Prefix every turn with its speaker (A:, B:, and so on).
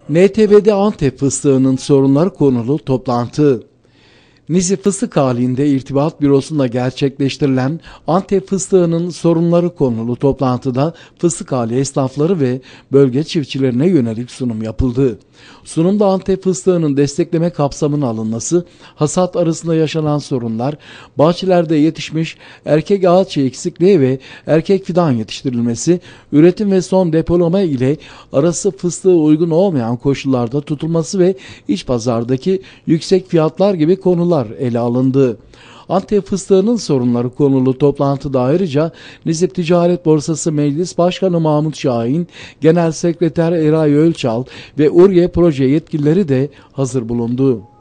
A: NTV'de Antep fıstığının sorunları konulu toplantı. Nizi Fıstık halinde İrtibat Bürosu'nda gerçekleştirilen Antep fıstığının sorunları konulu toplantıda fıstık hali esnafları ve bölge çiftçilerine yönelik sunum yapıldı. Sunumda Antep fıstığının destekleme kapsamına alınması, hasat arasında yaşanan sorunlar, bahçelerde yetişmiş erkek ağaç eksikliği ve erkek fidan yetiştirilmesi, üretim ve son depolama ile arası fıstığı uygun olmayan koşullarda tutulması ve iç pazardaki yüksek fiyatlar gibi konular ele alındı. Antep fıstığının sorunları konulu toplantıda ayrıca Nizip Ticaret Borsası Meclis Başkanı Mahmut Şahin, Genel Sekreter Eray Ölçal ve Urge proje yetkilileri de hazır bulundu.